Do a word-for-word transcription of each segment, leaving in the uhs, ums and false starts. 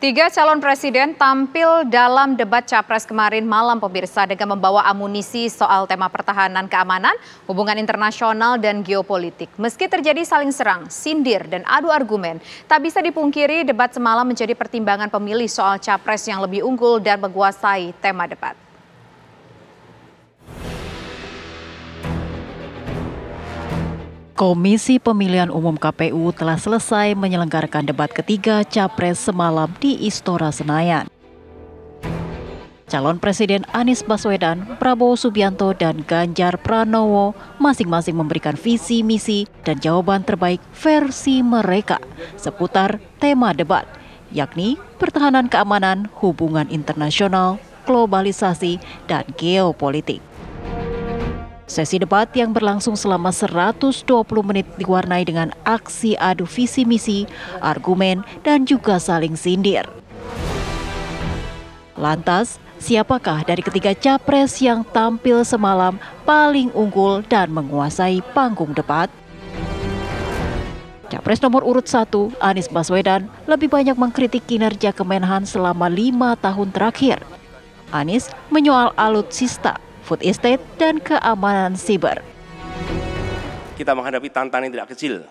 Tiga calon presiden tampil dalam debat capres kemarin malam pemirsa dengan membawa amunisi soal tema pertahanan keamanan, hubungan internasional dan geopolitik. Meski terjadi saling serang, sindir dan adu argumen, tak bisa dipungkiri debat semalam menjadi pertimbangan pemilih soal capres yang lebih unggul dan menguasai tema debat. Komisi Pemilihan Umum K P U telah selesai menyelenggarakan debat ketiga capres semalam di Istora Senayan. Calon Presiden Anies Baswedan, Prabowo Subianto, dan Ganjar Pranowo masing-masing memberikan visi, misi, dan jawaban terbaik versi mereka seputar tema debat, yakni pertahanan keamanan, hubungan internasional, globalisasi, dan geopolitik. Sesi debat yang berlangsung selama seratus dua puluh menit diwarnai dengan aksi adu visi misi, argumen, dan juga saling sindir. Lantas, siapakah dari ketiga capres yang tampil semalam paling unggul dan menguasai panggung debat? Capres nomor urut satu, Anies Baswedan, lebih banyak mengkritik kinerja Kemenhan selama lima tahun terakhir. Anies menyoal alutsista, food estate, dan keamanan siber. Kita menghadapi tantangan yang tidak kecil.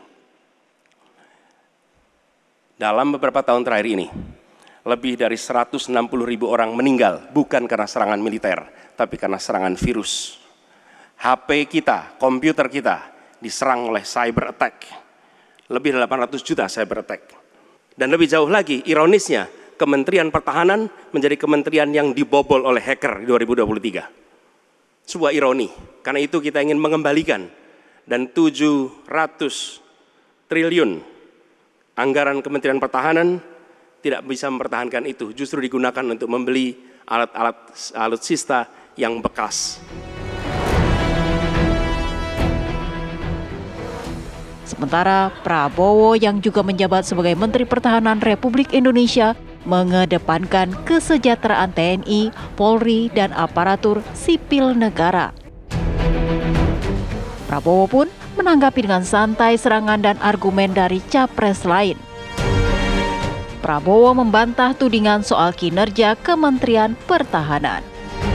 Dalam beberapa tahun terakhir ini, lebih dari seratus enam puluh ribu orang meninggal bukan karena serangan militer, tapi karena serangan virus. H P kita, komputer kita diserang oleh cyber attack. Lebih dari delapan ratus juta cyber attack. Dan lebih jauh lagi, ironisnya, Kementerian Pertahanan menjadi kementerian yang dibobol oleh hacker di dua ribu dua puluh tiga. Sebuah ironi, karena itu kita ingin mengembalikan dan tujuh ratus triliun anggaran Kementerian Pertahanan tidak bisa mempertahankan itu, justru digunakan untuk membeli alat-alat alutsista yang bekas. Sementara Prabowo yang juga menjabat sebagai Menteri Pertahanan Republik Indonesia mengedepankan kesejahteraan T N I, Polri, dan aparatur sipil negara. Prabowo pun menanggapi dengan santai serangan dan argumen dari capres lain. Prabowo membantah tudingan soal kinerja Kementerian Pertahanan.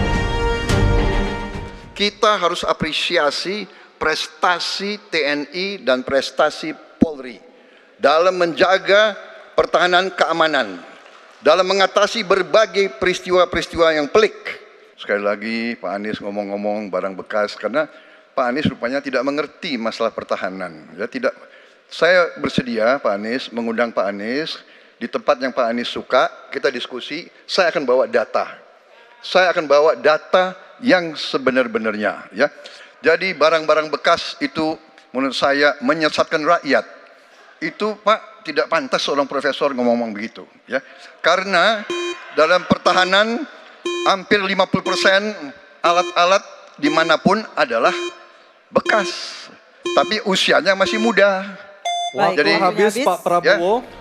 Kita harus apresiasi prestasi T N I dan prestasi Polri dalam menjaga pertahanan keamanan, dalam mengatasi berbagai peristiwa-peristiwa yang pelik. Sekali lagi Pak Anies ngomong-ngomong barang bekas karena Pak Anies rupanya tidak mengerti masalah pertahanan. Ya, tidak. Saya bersedia Pak Anies mengundang Pak Anies di tempat yang Pak Anies suka, kita diskusi. Saya akan bawa data. Saya akan bawa data yang sebenar-benarnya. Ya. Jadi barang-barang bekas itu menurut saya menyesatkan rakyat. Itu Pak tidak pantas seorang profesor ngomong-ngomong begitu, ya. Karena dalam pertahanan hampir lima puluh persen alat-alat dimanapun adalah bekas, tapi usianya masih muda. Wah, jadi habis Pak Prabowo. Ya.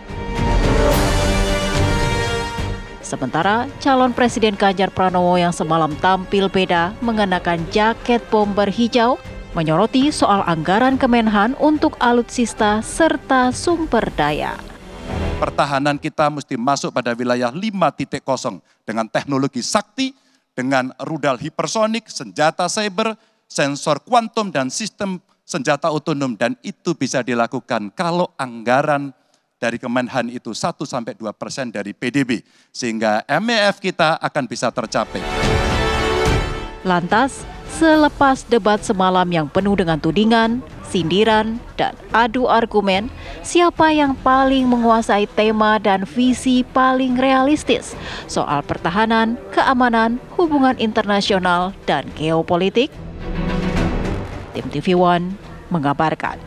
Sementara calon Presiden Ganjar Pranowo yang semalam tampil beda mengenakan jaket bomber hijau menyoroti soal anggaran Kemenhan untuk alutsista serta sumber daya. Pertahanan kita mesti masuk pada wilayah lima titik nol dengan teknologi sakti, dengan rudal hipersonik, senjata cyber, sensor kuantum, dan sistem senjata otonom. Dan itu bisa dilakukan kalau anggaran dari Kemenhan itu satu sampai dua persen dari P D B. Sehingga M E F kita akan bisa tercapai. Lantas, selepas debat semalam yang penuh dengan tudingan, sindiran, dan adu argumen, siapa yang paling menguasai tema dan visi paling realistis soal pertahanan, keamanan, hubungan internasional, dan geopolitik? Tim T V One mengabarkan.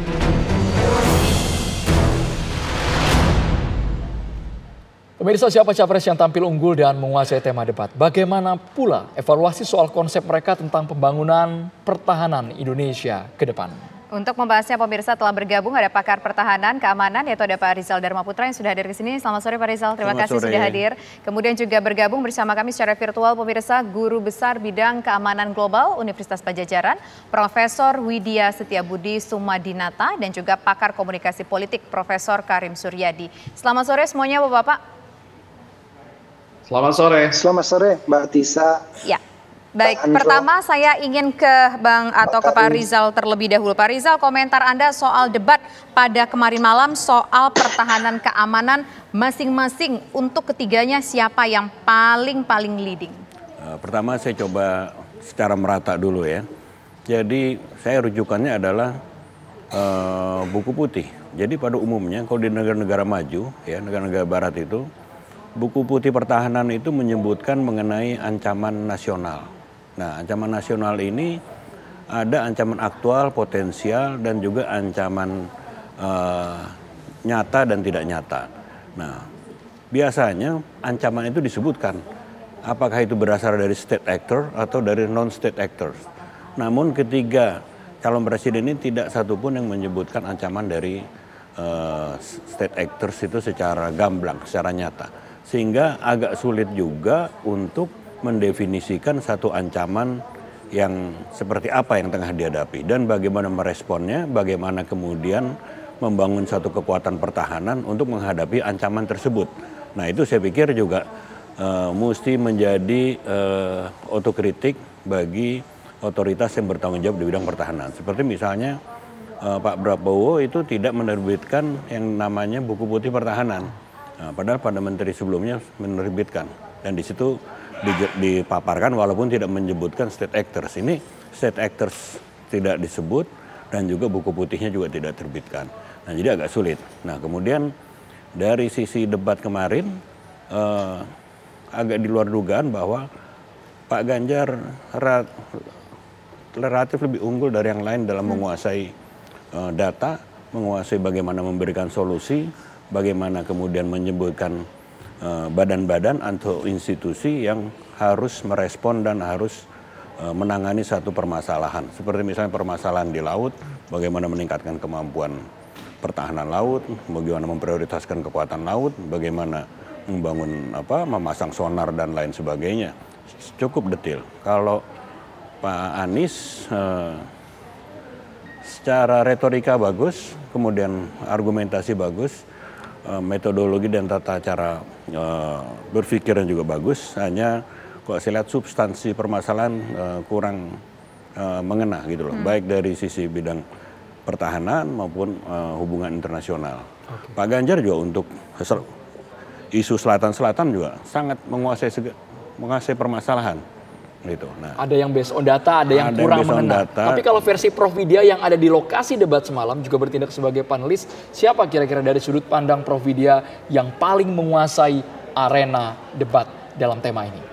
Pemirsa, siapa capres yang tampil unggul dan menguasai tema debat? Bagaimana pula evaluasi soal konsep mereka tentang pembangunan pertahanan Indonesia ke depan? Untuk membahasnya pemirsa telah bergabung ada pakar pertahanan keamanan yaitu ada Pak Rizal Dharmaputra yang sudah hadir ke sini. Selamat sore Pak Rizal, terima Selamat kasih sore. sudah hadir. Kemudian juga bergabung bersama kami secara virtual pemirsa Guru Besar Bidang Keamanan Global Universitas Padjadjaran, Profesor Widya Setiabudi Sumadinata dan juga pakar komunikasi politik Profesor Karim Suryadi. Selamat sore semuanya Bapak-Bapak. Selamat sore. Selamat sore, Mbak Tisa. Ya. Baik, pertama saya ingin ke Bang atau ke Pak Rizal terlebih dahulu. Pak Rizal, komentar Anda soal debat pada kemarin malam soal pertahanan keamanan masing-masing untuk ketiganya siapa yang paling-paling leading? Pertama saya coba secara merata dulu ya. Jadi saya rujukannya adalah uh, buku putih. Jadi pada umumnya kalau di negara-negara maju, ya negara-negara barat itu, buku putih pertahanan itu menyebutkan mengenai ancaman nasional. Nah, ancaman nasional ini ada ancaman aktual, potensial, dan juga ancaman uh, nyata dan tidak nyata. Nah, biasanya ancaman itu disebutkan. Apakah itu berasal dari state actor atau dari non-state actors. Namun ketiga calon presiden ini tidak satupun yang menyebutkan ancaman dari uh, state actors itu secara gamblang, secara nyata. Sehingga agak sulit juga untuk mendefinisikan satu ancaman yang seperti apa yang tengah dihadapi dan bagaimana meresponnya, bagaimana kemudian membangun satu kekuatan pertahanan untuk menghadapi ancaman tersebut. Nah itu saya pikir juga uh, mesti menjadi uh, otokritik bagi otoritas yang bertanggung jawab di bidang pertahanan. Seperti misalnya uh, Pak Prabowo itu tidak menerbitkan yang namanya buku putih pertahanan, nah, padahal pada menteri sebelumnya menerbitkan dan di situ dipaparkan walaupun tidak menyebutkan state actors. Ini state actors tidak disebut dan juga buku putihnya juga tidak terbitkan. Nah jadi agak sulit. Nah kemudian dari sisi debat kemarin eh, agak di luar dugaan bahwa Pak Ganjar relatif lebih unggul dari yang lain dalam menguasai eh, data, menguasai bagaimana memberikan solusi, bagaimana kemudian menyebutkan badan-badan atau institusi yang harus merespon dan harus menangani satu permasalahan. Seperti misalnya permasalahan di laut, bagaimana meningkatkan kemampuan pertahanan laut, bagaimana memprioritaskan kekuatan laut, bagaimana membangun apa, memasang sonar dan lain sebagainya. Cukup detail. Kalau Pak Anies eh, secara retorika bagus, kemudian argumentasi bagus, metodologi dan tata cara uh, berpikirnya juga bagus, hanya kok saya lihat substansi permasalahan uh, kurang uh, mengena gitu loh, hmm. baik dari sisi bidang pertahanan maupun uh, hubungan internasional. Okay. Pak Ganjar juga untuk isu selatan-selatan juga sangat menguasai menguasai permasalahan. Gitu. Nah, ada yang based on data, ada yang ada kurang yang mengena. Tapi kalau versi Prof Widya yang ada di lokasi debat semalam juga bertindak sebagai panelis, siapa kira-kira dari sudut pandang Prof Widya yang paling menguasai arena debat dalam tema ini?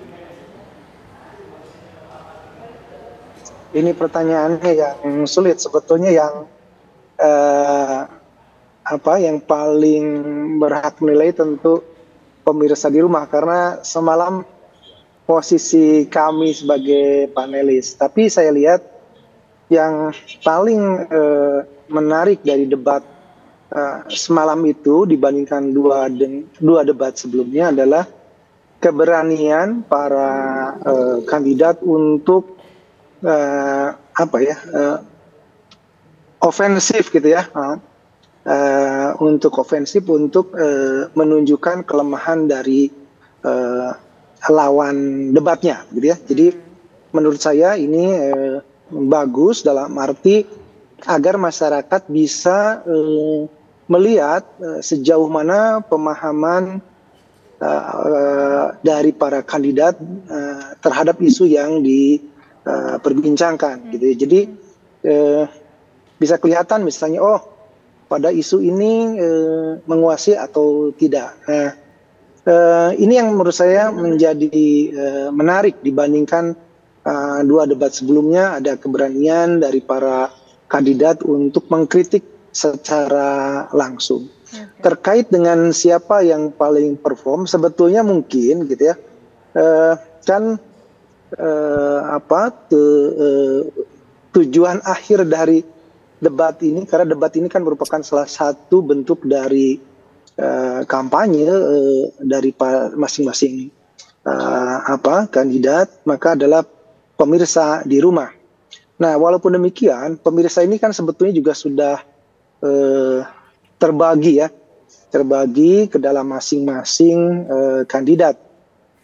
Ini pertanyaannya yang sulit sebetulnya, yang eh, apa yang paling berhak menilai tentu pemirsa di rumah, karena semalam posisi kami sebagai panelis. Tapi saya lihat yang paling eh, menarik dari debat eh, semalam itu dibandingkan dua, de dua debat sebelumnya adalah keberanian para eh, kandidat untuk eh, apa ya eh, ofensif gitu ya, eh, untuk ofensif untuk eh, menunjukkan kelemahan dari eh, lawan debatnya gitu ya. Jadi menurut saya ini eh, bagus dalam arti agar masyarakat bisa eh, melihat eh, sejauh mana pemahaman eh, dari para kandidat eh, terhadap isu yang diperbincangkan gitu ya. Jadi eh, bisa kelihatan misalnya oh pada isu ini eh, menguasai atau tidak. Nah, Uh, ini yang menurut saya menjadi uh, menarik dibandingkan uh, dua debat sebelumnya. Ada keberanian dari para kandidat untuk mengkritik secara langsung. Okay. Terkait dengan siapa yang paling perform, sebetulnya mungkin gitu ya, uh, kan uh, apa te, uh, tujuan akhir dari debat ini, karena debat ini kan merupakan salah satu bentuk dari Uh, kampanye uh, dari masing-masing uh, apa kandidat, maka adalah pemirsa di rumah. Nah, walaupun demikian, pemirsa ini kan sebetulnya juga sudah uh, terbagi ya, terbagi ke dalam masing-masing uh, kandidat.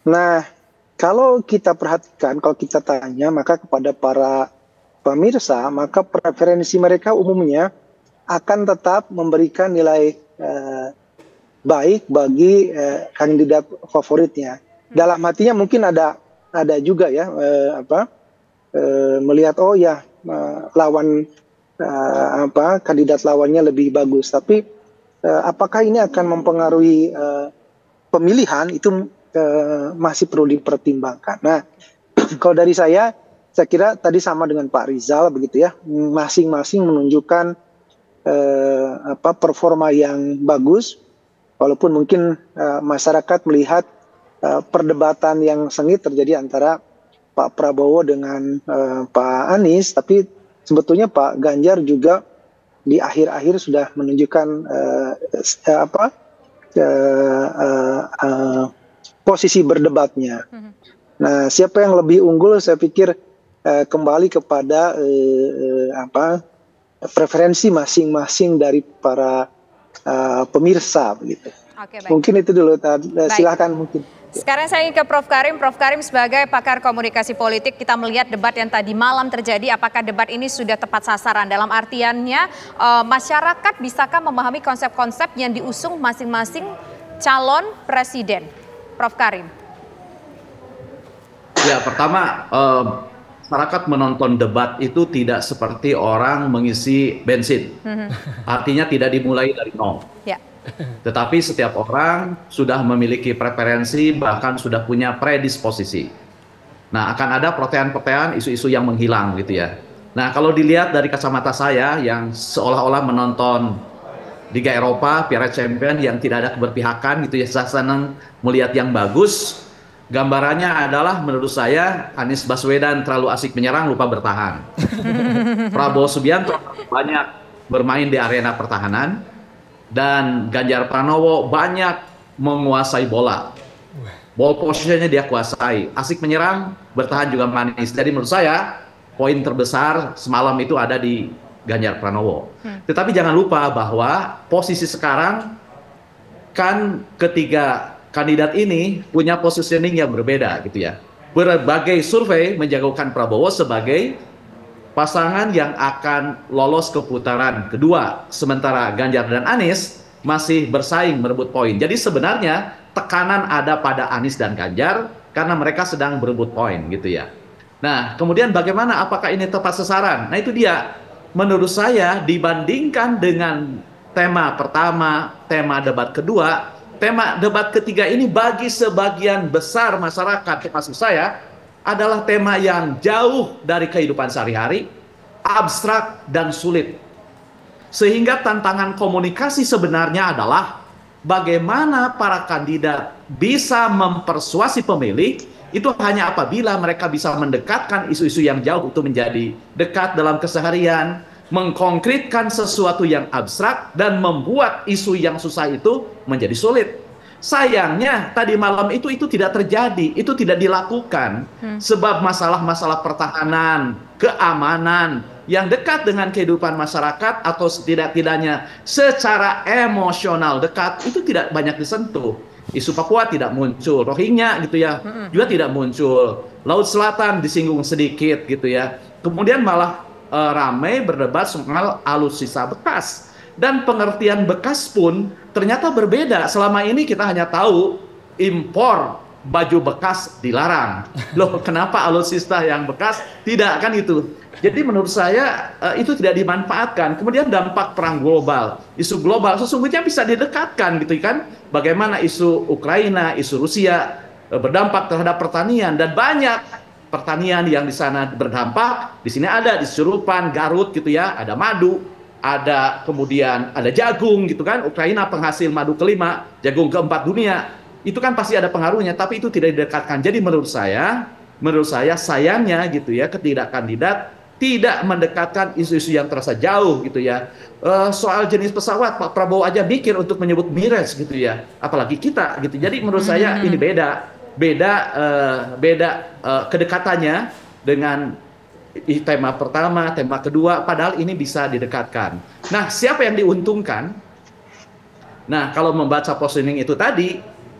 Nah, kalau kita perhatikan, kalau kita tanya, maka kepada para pemirsa, maka preferensi mereka umumnya akan tetap memberikan nilai eh, baik bagi eh, kandidat favoritnya. Dalam hatinya mungkin ada ada juga ya eh, apa eh, melihat oh ya eh, lawan eh, apa kandidat lawannya lebih bagus. Tapi eh, apakah ini akan mempengaruhi eh, pemilihan itu eh, masih perlu dipertimbangkan. Nah, kalau dari saya, saya kira tadi sama dengan Pak Rizal begitu ya, masing-masing menunjukkan eh, apa performa yang bagus, walaupun mungkin eh, masyarakat melihat eh, perdebatan yang sengit terjadi antara Pak Prabowo dengan eh, Pak Anies, tapi sebetulnya Pak Ganjar juga di akhir-akhir sudah menunjukkan eh, eh, apa eh, eh, eh, posisi berdebatnya. Nah, siapa yang lebih unggul? Saya pikir eh, kembali kepada eh, eh, apa preferensi masing-masing dari para uh, pemirsa begitu. Oke, baik. Mungkin itu dulu. Silahkan mungkin. Sekarang saya ingin ke Prof Karim. Prof Karim sebagai pakar komunikasi politik, kita melihat debat yang tadi malam terjadi, apakah debat ini sudah tepat sasaran? Dalam artiannya, uh, masyarakat bisakah memahami konsep-konsep yang diusung masing-masing calon presiden? Prof Karim. Ya, pertama, uh, masyarakat menonton debat itu tidak seperti orang mengisi bensin. Mm-hmm. Artinya tidak dimulai dari nol. Yeah. Tetapi setiap orang sudah memiliki preferensi, bahkan sudah punya predisposisi. Nah, akan ada pertanyaan-pertanyaan, isu-isu yang menghilang gitu ya. Nah, kalau dilihat dari kacamata saya yang seolah-olah menonton Liga Eropa, Piala Champions yang tidak ada keberpihakan gitu ya, saya senang melihat yang bagus. Gambarannya adalah menurut saya Anies Baswedan terlalu asik menyerang, lupa bertahan. Prabowo Subianto banyak bermain di arena pertahanan, dan Ganjar Pranowo banyak menguasai bola. Ball positionnya dia kuasai, asik menyerang, bertahan juga manis. Jadi menurut saya poin terbesar semalam itu ada di Ganjar Pranowo. Hmm. Tetapi jangan lupa bahwa posisi sekarang kan ketiga kandidat ini punya positioning yang berbeda gitu ya. Berbagai survei menjagokan Prabowo sebagai pasangan yang akan lolos ke putaran kedua, sementara Ganjar dan Anies masih bersaing merebut poin. Jadi sebenarnya tekanan ada pada Anies dan Ganjar karena mereka sedang berebut poin gitu ya. Nah, kemudian bagaimana, apakah ini tepat sasaran? Nah, itu dia. Menurut saya dibandingkan dengan tema pertama, tema debat kedua, tema debat ketiga ini bagi sebagian besar masyarakat, termasuk saya, adalah tema yang jauh dari kehidupan sehari-hari, abstrak dan sulit. Sehingga tantangan komunikasi sebenarnya adalah bagaimana para kandidat bisa mempersuasi pemilih, itu hanya apabila mereka bisa mendekatkan isu-isu yang jauh itu menjadi dekat dalam keseharian, mengkonkretkan sesuatu yang abstrak, dan membuat isu yang susah itu menjadi sulit. Sayangnya tadi malam itu itu tidak terjadi, itu tidak dilakukan, hmm. sebab masalah-masalah pertahanan, keamanan yang dekat dengan kehidupan masyarakat atau setidak-tidaknya secara emosional dekat itu tidak banyak disentuh. Isu Papua tidak muncul, Rohingya gitu ya, hmm. juga tidak muncul. Laut Selatan disinggung sedikit gitu ya. Kemudian malah uh, ramai berdebat soal alutsista bekas. Dan pengertian bekas pun ternyata berbeda. Selama ini kita hanya tahu impor baju bekas dilarang. Loh, kenapa alutsista yang bekas tidak, kan itu. Jadi menurut saya uh, itu tidak dimanfaatkan. Kemudian dampak perang global, isu global sesungguhnya bisa didekatkan gitu kan. Bagaimana isu Ukraina, isu Rusia uh, berdampak terhadap pertanian, dan banyak pertanian yang di sana berdampak. Di sini ada di Surupan, Garut gitu ya, ada madu, ada kemudian ada jagung gitu kan. Ukraina penghasil madu kelima, jagung keempat dunia. Itu kan pasti ada pengaruhnya, tapi itu tidak didekatkan. Jadi menurut saya, menurut saya sayangnya gitu ya, ketidak kandidat tidak mendekatkan isu-isu yang terasa jauh gitu ya. Uh, soal jenis pesawat, Pak Prabowo aja mikir untuk menyebut Mirage gitu ya, apalagi kita gitu. Jadi menurut saya ini beda, beda, uh, beda uh, kedekatannya dengan tema pertama, tema kedua, padahal ini bisa didekatkan. Nah, siapa yang diuntungkan? Nah, kalau membaca positioning itu tadi,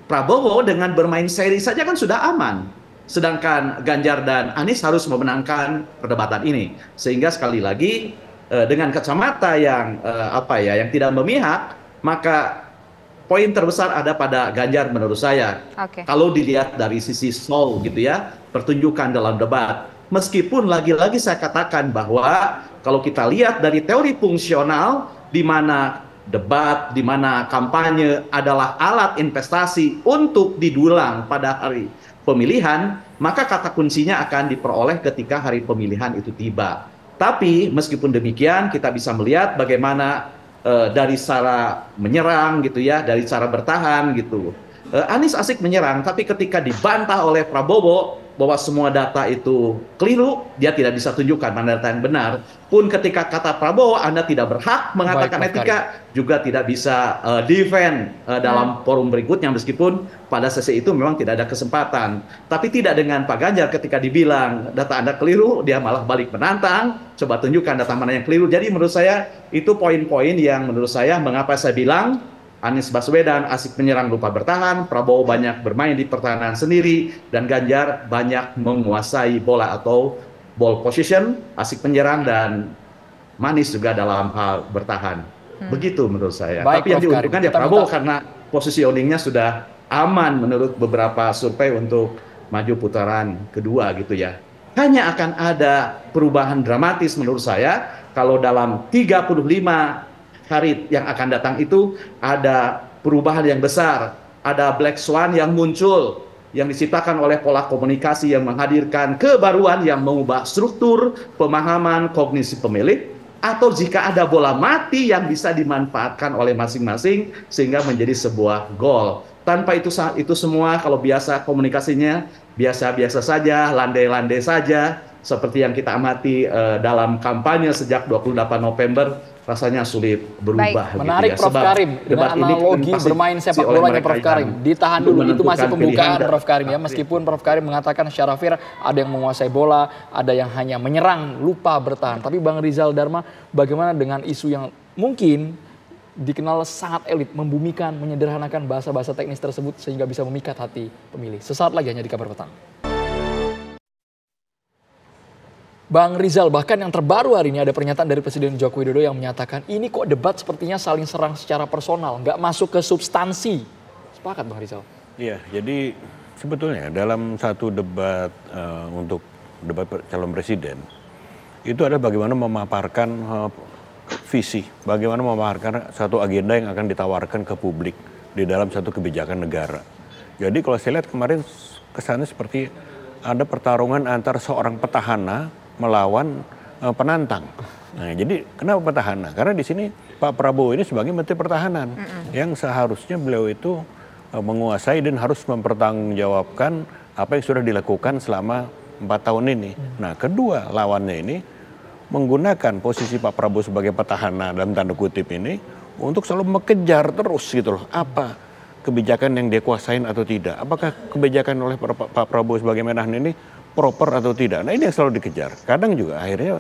Prabowo dengan bermain seri saja kan sudah aman. Sedangkan Ganjar dan Anies harus memenangkan perdebatan ini. Sehingga sekali lagi dengan kacamata yang apa ya, yang tidak memihak, maka poin terbesar ada pada Ganjar menurut saya. Okay. Kalau dilihat dari sisi soul gitu ya, pertunjukan dalam debat. Meskipun lagi-lagi saya katakan bahwa kalau kita lihat dari teori fungsional, di mana debat, di mana kampanye adalah alat investasi untuk didulang pada hari pemilihan, maka kata kuncinya akan diperoleh ketika hari pemilihan itu tiba. Tapi meskipun demikian, kita bisa melihat bagaimana uh, dari cara menyerang gitu ya, dari cara bertahan gitu. Uh, Anies asik menyerang, tapi ketika dibantah oleh Prabowo bahwa semua data itu keliru, dia tidak bisa tunjukkan mana data yang benar. Pun ketika kata Prabowo, Anda tidak berhak mengatakan Baik, etika, juga tidak bisa uh, defend uh, dalam hmm. forum berikutnya, meskipun pada sesi itu memang tidak ada kesempatan. Tapi tidak dengan Pak Ganjar ketika dibilang data Anda keliru, dia malah balik menantang, coba tunjukkan data mana yang keliru. Jadi menurut saya itu poin-poin yang menurut saya mengapa saya bilang Anies Baswedan asik menyerang lupa bertahan, Prabowo banyak bermain di pertahanan sendiri, dan Ganjar banyak menguasai bola atau ball position, asik menyerang, dan manis juga dalam hal bertahan. Hmm. Begitu menurut saya. Baik, Tapi Prof yang diuntungkan ya Prabowo minta... karena positioningnya sudah aman menurut beberapa survei untuk maju putaran kedua gitu ya. Hanya akan ada perubahan dramatis menurut saya kalau dalam tiga puluh lima hari yang akan datang itu ada perubahan yang besar, ada black swan yang muncul, yang diciptakan oleh pola komunikasi yang menghadirkan kebaruan yang mengubah struktur pemahaman kognisi pemilih, atau jika ada bola mati yang bisa dimanfaatkan oleh masing-masing sehingga menjadi sebuah gol. Tanpa itu itu semua kalau biasa komunikasinya biasa-biasa saja, landai-landai saja, seperti yang kita amati uh, dalam kampanye sejak dua puluh delapan November, rasanya sulit berubah. Baik, menarik gitu ya. Prof Karim, dengan analogi bermain sepak bolanya Prof Karim. Ditahan dulu, itu masih pembukaan Prof Karim ya. Meskipun Prof Karim mengatakan secara fair ada yang menguasai bola, ada yang hanya menyerang, lupa bertahan. Tapi Bang Rizal Dharma, bagaimana dengan isu yang mungkin dikenal sangat elit, membumikan, menyederhanakan bahasa-bahasa teknis tersebut sehingga bisa memikat hati pemilih. Sesaat lagi hanya di Kabar Petang. Bang Rizal, bahkan yang terbaru hari ini ada pernyataan dari Presiden Joko Widodo yang menyatakan ini kok debat sepertinya saling serang secara personal, nggak masuk ke substansi. Sepakat Bang Rizal? Iya, jadi sebetulnya dalam satu debat uh, untuk debat calon presiden, itu adalah bagaimana memaparkan uh, visi, bagaimana memaparkan satu agenda yang akan ditawarkan ke publik di dalam satu kebijakan negara. Jadi kalau saya lihat kemarin kesannya seperti ada pertarungan antara seorang petahana melawan uh, penantang. Nah, jadi kenapa petahana? Karena di sini Pak Prabowo ini sebagai Menteri Pertahanan mm-hmm. yang seharusnya beliau itu uh, menguasai dan harus mempertanggungjawabkan apa yang sudah dilakukan selama empat tahun ini. Mm. Nah, kedua lawannya ini menggunakan posisi Pak Prabowo sebagai petahana dalam tanda kutip ini untuk selalu mengejar terus gitu loh. Apa kebijakan yang dia kuasain atau tidak? Apakah kebijakan oleh Pak Prabowo sebagai Menhan ini proper atau tidak? Nah, ini yang selalu dikejar. Kadang juga akhirnya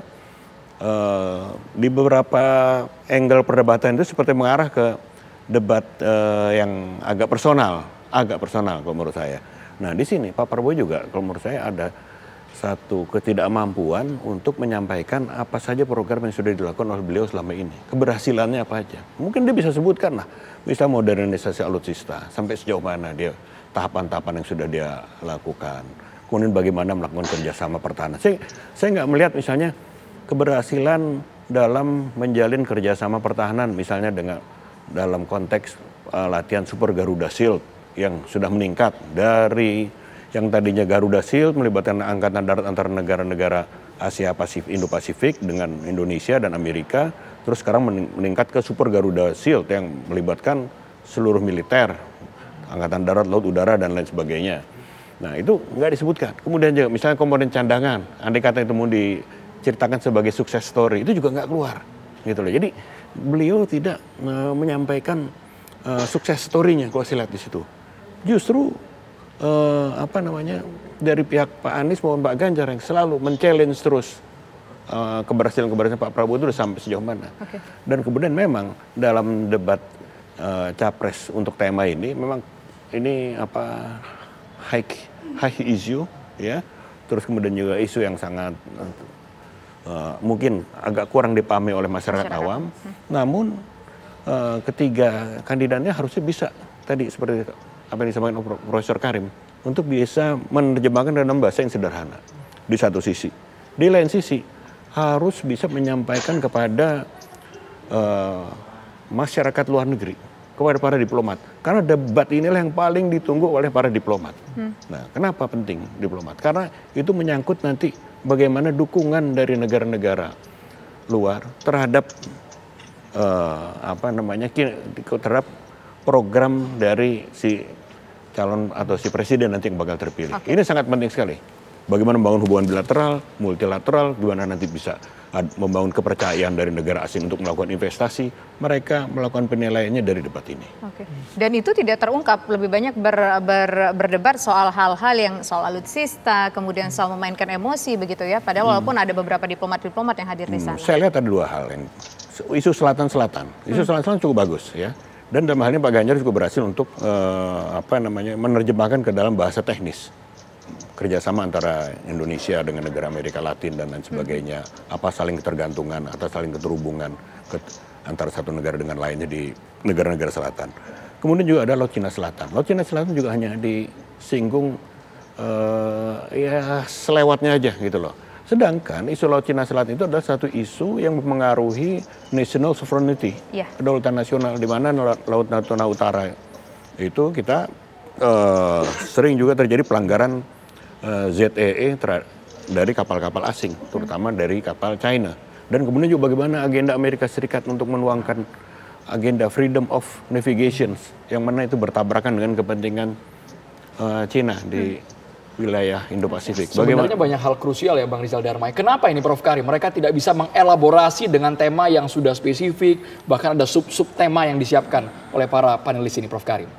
uh, di beberapa angle perdebatan itu seperti mengarah ke debat uh, yang agak personal, agak personal kalau menurut saya. Nah, di sini Pak Prabowo juga kalau menurut saya ada satu ketidakmampuan untuk menyampaikan apa saja program yang sudah dilakukan oleh beliau selama ini. Keberhasilannya apa aja. Mungkin dia bisa sebutkan lah, bisa modernisasi alutsista, sampai sejauh mana dia tahapan-tahapan yang sudah dia lakukan. Kemudian bagaimana melakukan kerjasama pertahanan. Saya saya nggak melihat misalnya keberhasilan dalam menjalin kerjasama pertahanan, misalnya dengan dalam konteks uh, latihan Super Garuda Shield yang sudah meningkat dari yang tadinya Garuda Shield melibatkan angkatan darat antara negara-negara Asia Pasifik, Indo-Pasifik dengan Indonesia dan Amerika, terus sekarang meningkat ke Super Garuda Shield yang melibatkan seluruh militer, angkatan darat, laut, udara dan lain sebagainya. Nah, itu nggak disebutkan. Kemudian juga misalnya komponen cadangan, andai kata itu mau diceritakan sebagai sukses story, itu juga nggak keluar, gitu loh. Jadi beliau tidak uh, menyampaikan uh, sukses story-nya kalau saya lihat di situ. Justru uh, apa namanya dari pihak Pak Anies maupun Pak Ganjar yang selalu men-challenge terus uh, keberhasilan-keberhasilan Pak Prabowo itu sudah sampai sejauh mana. Okay. Dan kemudian memang dalam debat uh, capres untuk tema ini memang ini apa high high issue ya, terus kemudian juga isu yang sangat uh, mungkin agak kurang dipahami oleh masyarakat, masyarakat. awam. Hmm. Namun uh, ketiga kandidatnya harusnya bisa tadi seperti apa yang disampaikan Profesor Karim untuk bisa menerjemahkan dalam bahasa yang sederhana di satu sisi. Di lain sisi harus bisa menyampaikan kepada uh, masyarakat luar negeri, kepada para diplomat. Karena debat inilah yang paling ditunggu oleh para diplomat. Hmm. Nah, kenapa penting diplomat? Karena itu menyangkut nanti bagaimana dukungan dari negara-negara luar terhadap uh, apa namanya terhadap program dari si calon atau si presiden nanti yang bakal terpilih. Okay. Ini sangat penting sekali. Bagaimana membangun hubungan bilateral, multilateral, gimana nanti bisa membangun kepercayaan dari negara asing untuk melakukan investasi, mereka melakukan penilaiannya dari debat ini. Oke. Dan itu tidak terungkap, lebih banyak ber, ber, berdebat soal hal-hal yang soal alutsista, kemudian soal memainkan emosi begitu ya, padahal hmm. walaupun ada beberapa diplomat-diplomat yang hadir di sana. Hmm, saya lihat ada dua hal, yang isu selatan-selatan, isu hmm. selatan-selatan cukup bagus ya. Dan dalam hal ini Pak Ganjar juga berhasil untuk uh, apa namanya menerjemahkan ke dalam bahasa teknis kerjasama antara Indonesia dengan negara Amerika Latin dan lain sebagainya, hmm. apa saling ketergantungan atau saling keterhubungan ke, antara satu negara dengan lainnya di negara-negara selatan. Kemudian juga ada Laut Cina Selatan. Laut Cina Selatan juga hanya disinggung uh, ya selewatnya aja gitu loh. Sedangkan isu Laut Cina Selatan itu adalah satu isu yang mempengaruhi national sovereignty, yeah. kedaulatan nasional, di mana Laut Natuna Utara itu kita uh, sering juga terjadi pelanggaran uh, Z E E dari kapal-kapal asing, terutama dari kapal China. Dan kemudian juga bagaimana agenda Amerika Serikat untuk menuangkan agenda freedom of navigation, yang mana itu bertabrakan dengan kepentingan uh, China di hmm. wilayah Indo-Pasifik. Sebenarnya banyak hal krusial ya Bang Rizal Darmai. Kenapa ini Prof Karim? Mereka tidak bisa mengelaborasi dengan tema yang sudah spesifik, bahkan ada sub-sub tema yang disiapkan oleh para panelis ini Prof Karim.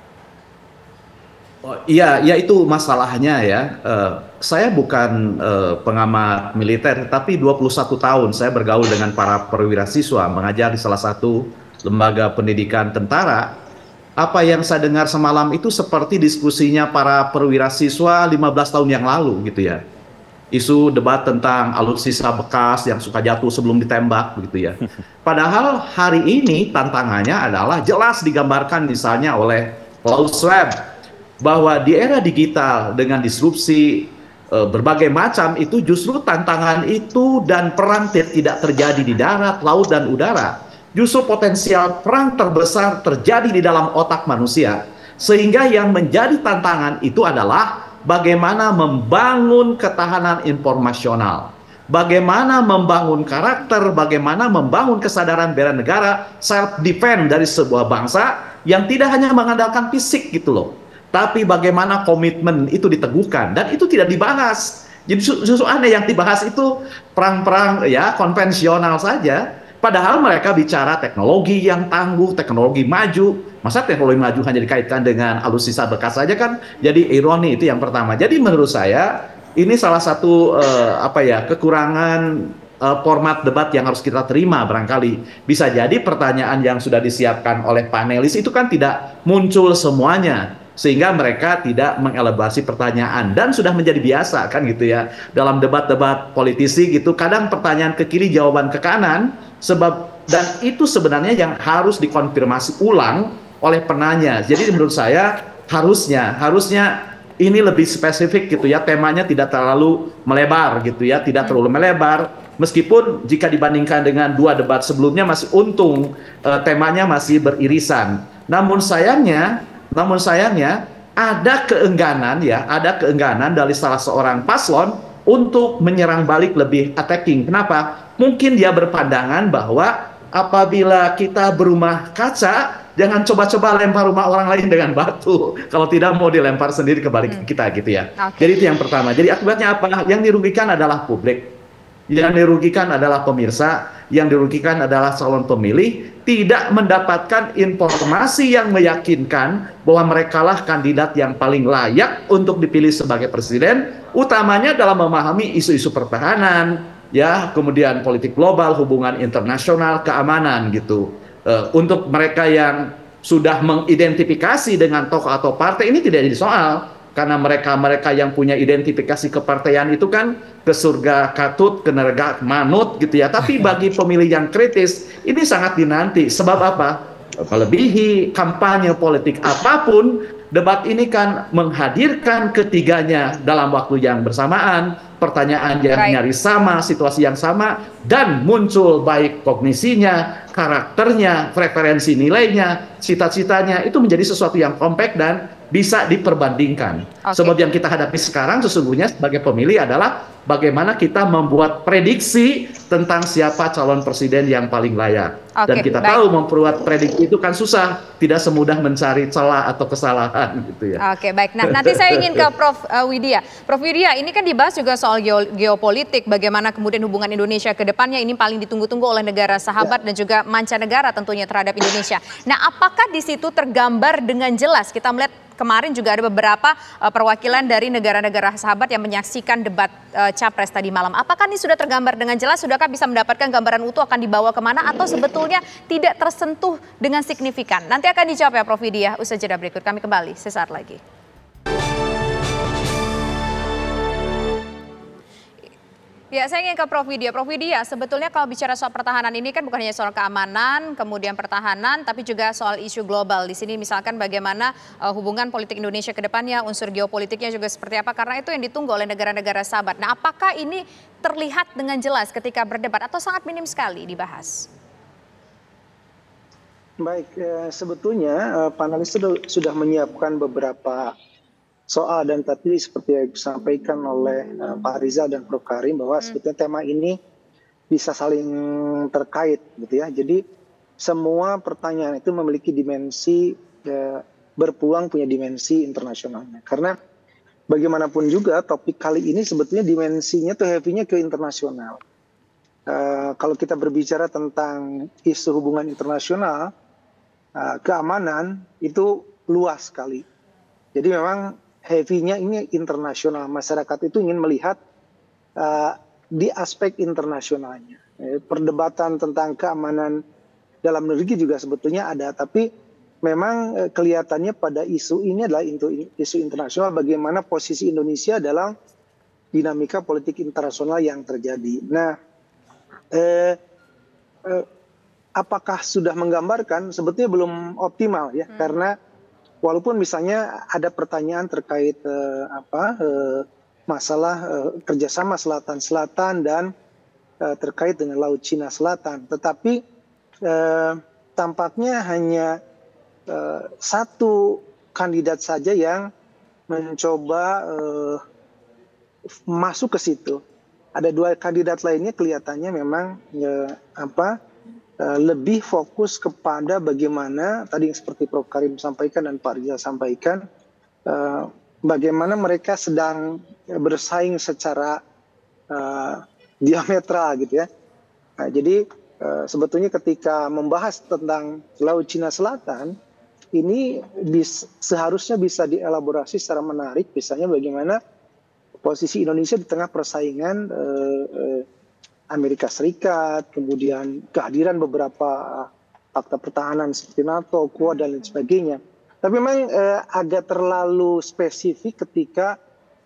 Oh, iya, ya itu masalahnya ya. Uh, saya bukan uh, pengamat militer, tapi dua puluh satu tahun saya bergaul dengan para perwira siswa, mengajar di salah satu lembaga pendidikan tentara. Apa yang saya dengar semalam itu seperti diskusinya para perwira siswa lima belas tahun yang lalu gitu ya. Isu debat tentang alutsista bekas yang suka jatuh sebelum ditembak begitu ya. Padahal hari ini tantangannya adalah jelas digambarkan misalnya oleh Klaus Schwab bahwa di era digital dengan disrupsi e, berbagai macam itu justru tantangan itu dan perang tidak terjadi di darat, laut dan udara. Justru potensial perang terbesar terjadi di dalam otak manusia. Sehingga yang menjadi tantangan itu adalah bagaimana membangun ketahanan informasional. Bagaimana membangun karakter, bagaimana membangun kesadaran bela negara, self-defense dari sebuah bangsa yang tidak hanya mengandalkan fisik gitu loh. Tapi bagaimana komitmen itu diteguhkan. Dan itu tidak dibahas. Jadi justru aneh yang dibahas itu perang-perang ya konvensional saja. Padahal mereka bicara teknologi yang tangguh, teknologi maju. Masa teknologi maju hanya dikaitkan dengan alutsista bekas saja kan? Jadi ironi itu yang pertama. Jadi menurut saya ini salah satu uh, apa ya kekurangan uh, format debat yang harus kita terima barangkali. Bisa jadi pertanyaan yang sudah disiapkan oleh panelis itu kan tidak muncul semuanya. Sehingga mereka tidak mengelaborasi pertanyaan dan sudah menjadi biasa kan gitu ya dalam debat-debat politisi gitu kadang pertanyaan ke kiri jawaban ke kanan sebab dan itu sebenarnya yang harus dikonfirmasi ulang oleh penanya. Jadi menurut saya harusnya harusnya ini lebih spesifik gitu ya, temanya tidak terlalu melebar gitu ya, tidak terlalu melebar meskipun jika dibandingkan dengan dua debat sebelumnya masih untung eh, temanya masih beririsan. Namun sayangnya Namun sayangnya ada keengganan ya, ada keengganan dari salah seorang paslon untuk menyerang balik lebih attacking. Kenapa? Mungkin dia berpandangan bahwa apabila kita berumah kaca, jangan coba-coba lempar rumah orang lain dengan batu. Kalau tidak mau dilempar sendiri ke balik hmm. kita gitu ya. Okay. Jadi itu yang pertama. Jadi akibatnya apa? Yang dirugikan adalah publik. Yang dirugikan adalah pemirsa, yang dirugikan adalah calon pemilih, tidak mendapatkan informasi yang meyakinkan bahwa merekalah kandidat yang paling layak untuk dipilih sebagai presiden, utamanya dalam memahami isu-isu pertahanan, ya, kemudian politik global, hubungan internasional, keamanan gitu. Uh, untuk mereka yang sudah mengidentifikasi dengan tokoh atau partai, ini tidak jadi soal. Karena mereka-mereka yang punya identifikasi kepartaian itu kan ke surga katut, ke neraka manut gitu ya. Tapi bagi pemilih yang kritis, ini sangat dinanti. Sebab apa? Melebihi kampanye politik apapun, debat ini kan menghadirkan ketiganya dalam waktu yang bersamaan, pertanyaan yang Right. nyaris sama, situasi yang sama, dan muncul baik kognisinya, karakternya, preferensi nilainya, cita-citanya, itu menjadi sesuatu yang kompak dan bisa diperbandingkan. Oke. Sebab yang kita hadapi sekarang sesungguhnya sebagai pemilih adalah bagaimana kita membuat prediksi tentang siapa calon presiden yang paling layak. Oke, Dan kita baik. tahu membuat prediksi itu kan susah, tidak semudah mencari celah atau kesalahan gitu ya. Oke, baik. Nah, nanti saya ingin ke Prof uh, Widya. Prof Widya, ini kan dibahas juga soal geo- geopolitik, bagaimana kemudian hubungan Indonesia ke depannya ini paling ditunggu-tunggu oleh negara sahabat dan juga mancanegara tentunya terhadap Indonesia. Nah, apakah di situ tergambar dengan jelas? Kita melihat kemarin juga ada beberapa uh, perwakilan dari negara-negara sahabat yang menyaksikan debat uh, capres tadi malam. Apakah ini sudah tergambar dengan jelas? Sudahkah bisa mendapatkan gambaran utuh akan dibawa kemana atau sebetulnya tidak tersentuh dengan signifikan? Nanti akan dijawab ya Prof Widya usai jeda berikut. Kami kembali sesaat lagi. Ya, saya ingin ke Prof Widya. Prof Widya, sebetulnya kalau bicara soal pertahanan ini kan bukan hanya soal keamanan, kemudian pertahanan, tapi juga soal isu global. Di sini misalkan bagaimana uh, hubungan politik Indonesia ke depannya, unsur geopolitiknya juga seperti apa, karena itu yang ditunggu oleh negara-negara sahabat. Nah, apakah ini terlihat dengan jelas ketika berdebat atau sangat minim sekali dibahas? Baik, eh, sebetulnya eh, panelis sudah, sudah menyiapkan beberapa soal dan tadi seperti yang disampaikan oleh uh, Pak Rizal dan Prof Karim bahwa hmm. sebetulnya tema ini bisa saling terkait gitu ya. Jadi semua pertanyaan itu memiliki dimensi uh, berpeluang punya dimensi internasionalnya. Karena bagaimanapun juga topik kali ini sebetulnya dimensinya tuh heavy-nya ke internasional. Uh, kalau kita berbicara tentang isu hubungan internasional, uh, keamanan itu luas sekali. Jadi memang heavy-nya ini internasional. Masyarakat itu ingin melihat uh, di aspek internasionalnya. Eh, perdebatan tentang keamanan dalam negeri juga sebetulnya ada, tapi memang eh, kelihatannya pada isu ini adalah isu, isu internasional, bagaimana posisi Indonesia dalam dinamika politik internasional yang terjadi. Nah, eh, eh, apakah sudah menggambarkan? Sebetulnya belum optimal ya, hmm. karena walaupun misalnya ada pertanyaan terkait eh, apa eh, masalah eh, kerjasama Selatan-Selatan dan eh, terkait dengan Laut Cina Selatan, tetapi eh, tampaknya hanya eh, satu kandidat saja yang mencoba eh, masuk ke situ. Ada dua kandidat lainnya kelihatannya memang eh, apa? Uh, lebih fokus kepada bagaimana tadi yang seperti Prof Karim sampaikan dan Pak Rizal sampaikan, uh, bagaimana mereka sedang bersaing secara uh, diametral gitu ya. Nah, jadi uh, sebetulnya ketika membahas tentang Laut Cina Selatan ini bis, seharusnya bisa dielaborasi secara menarik, misalnya bagaimana posisi Indonesia di tengah persaingan uh, uh, Amerika Serikat, kemudian kehadiran beberapa fakta pertahanan seperti NATO, Quad, dan lain sebagainya. Tapi memang eh, agak terlalu spesifik ketika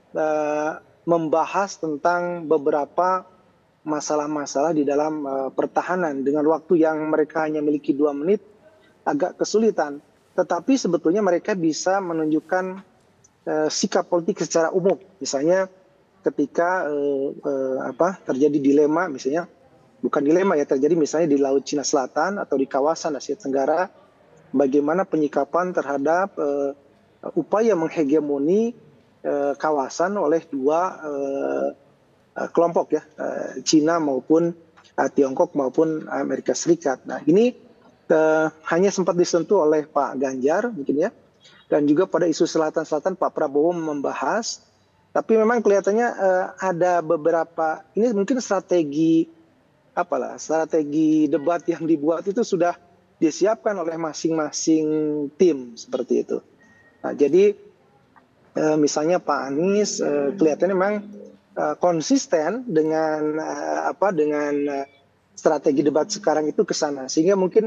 eh, membahas tentang beberapa masalah-masalah di dalam eh, pertahanan. Dengan waktu yang mereka hanya miliki dua menit, agak kesulitan. Tetapi sebetulnya mereka bisa menunjukkan eh, sikap politik secara umum. Misalnya, ketika eh, eh, apa terjadi dilema, misalnya bukan dilema ya, terjadi misalnya di Laut Cina Selatan atau di kawasan Asia Tenggara, bagaimana penyikapan terhadap eh, upaya menghegemoni eh, kawasan oleh dua eh, kelompok ya, eh, Cina maupun eh, Tiongkok maupun Amerika Serikat. Nah ini eh, hanya sempat disentuh oleh Pak Ganjar mungkin ya, dan juga pada isu Selatan-Selatan Pak Prabowo membahas. Tapi memang kelihatannya uh, ada beberapa, ini mungkin strategi apalah, strategi debat yang dibuat itu sudah disiapkan oleh masing-masing tim seperti itu. Nah, jadi uh, misalnya Pak Anies uh, kelihatannya memang uh, konsisten dengan uh, apa dengan uh, strategi debat sekarang itu ke sana, sehingga mungkin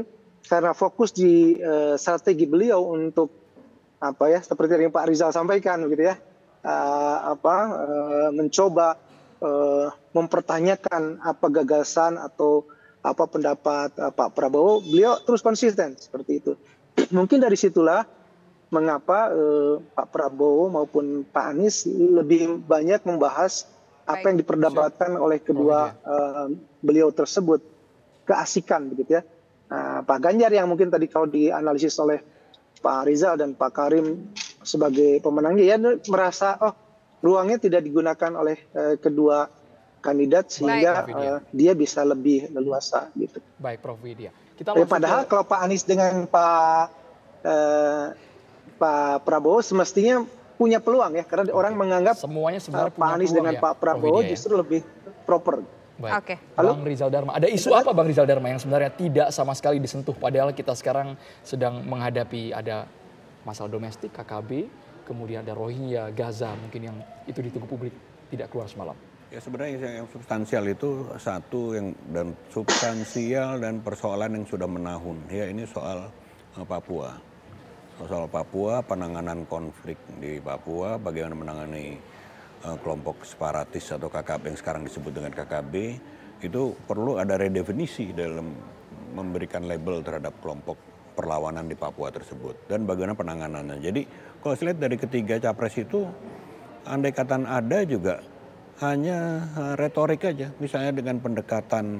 karena fokus di uh, strategi beliau untuk apa ya, seperti yang Pak Rizal sampaikan gitu ya, uh, apa uh, mencoba uh, mempertanyakan apa gagasan atau apa pendapat uh, Pak Prabowo, beliau terus konsisten seperti itu. Mungkin dari situlah mengapa uh, Pak Prabowo maupun Pak Anies lebih banyak membahas apa yang diperdebatkan oleh kedua uh, beliau tersebut, keasikan begitu ya. Nah, Pak Ganjar yang mungkin tadi kalau dianalisis oleh Pak Rizal dan Pak Karim sebagai pemenangnya, ya merasa oh ruangnya tidak digunakan oleh uh, kedua kandidat sehingga Baik, uh, dia bisa lebih leluasa gitu. Baik, Prof Widya. Kita eh, padahal ke... kalau Pak Anies dengan Pak uh, Pak Prabowo semestinya punya peluang ya, karena orang menganggap semuanya sebenarnya uh, Pak Anies dengan ya, Pak Prabowo Widya, justru ya? lebih proper. Baik. Oke. Bang Rizal Dharma, ada isu apa Bang Rizal Dharma yang sebenarnya tidak sama sekali disentuh, padahal kita sekarang sedang menghadapi ada masalah domestik, K K B, kemudian ada Rohingya, Gaza, mungkin yang itu ditunggu publik tidak keluar semalam. Ya sebenarnya yang substansial itu satu yang dan substansial dan persoalan yang sudah menahun. Ya ini soal uh, Papua. Soal Papua, penanganan konflik di Papua, bagaimana menangani uh, kelompok separatis atau K K B yang sekarang disebut dengan K K B, itu perlu ada redefinisi dalam memberikan label terhadap kelompok perlawanan di Papua tersebut dan bagaimana penanganannya. Jadi kalau saya lihat dari ketiga capres itu, andai kata ada juga hanya uh, retorik aja, misalnya dengan pendekatan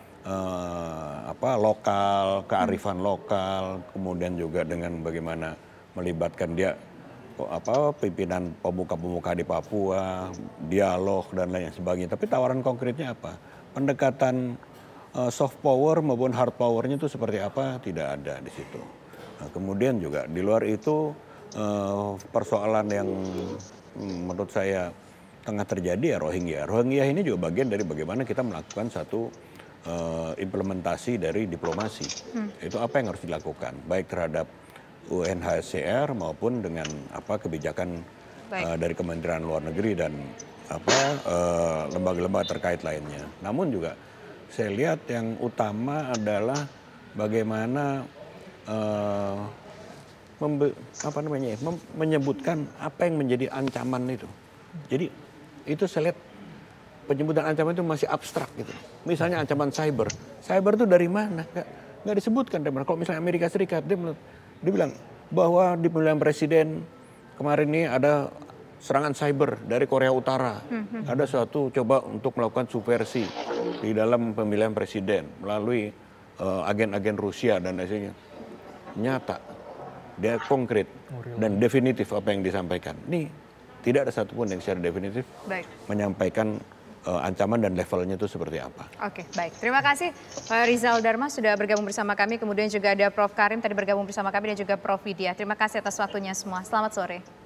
uh, apa lokal, kearifan lokal, kemudian juga dengan bagaimana melibatkan dia apa pimpinan pemuka-pemuka di Papua, dialog dan lain sebagainya. Tapi tawaran konkretnya apa? Pendekatan uh, soft power maupun hard powernya itu seperti apa? Tidak ada di situ. Nah, kemudian juga di luar itu uh, persoalan yang hmm, menurut saya tengah terjadi ya Rohingya. Rohingya ini juga bagian dari bagaimana kita melakukan satu uh, implementasi dari diplomasi. Hmm. Itu apa yang harus dilakukan, baik terhadap U N H C R maupun dengan apa kebijakan uh, dari Kementerian Luar Negeri dan apa uh, lembaga-lembaga terkait lainnya. Namun juga saya lihat yang utama adalah bagaimana uh, membe, apa namanya mem, menyebutkan apa yang menjadi ancaman itu. Jadi itu saya lihat penyebutan ancaman itu masih abstrak gitu. Misalnya ancaman cyber. Cyber itu dari mana? Nggak, nggak disebutkan dari mana. Kalau misalnya Amerika Serikat, dia, dia bilang bahwa di pemilihan presiden kemarin ini ada serangan cyber dari Korea Utara. Mm-hmm. Ada suatu coba untuk melakukan subversi di dalam pemilihan presiden melalui uh, agen-agen Rusia dan lain-lainnya. Nyata, dia konkret dan definitif apa yang disampaikan. Nih, tidak ada satupun yang secara definitif baik. menyampaikan uh, ancaman dan levelnya itu seperti apa. Oke, baik. Terima kasih Pak Rizal Dharma sudah bergabung bersama kami. Kemudian juga ada Prof Karim tadi bergabung bersama kami dan juga Prof Widya. Terima kasih atas waktunya semua. Selamat sore.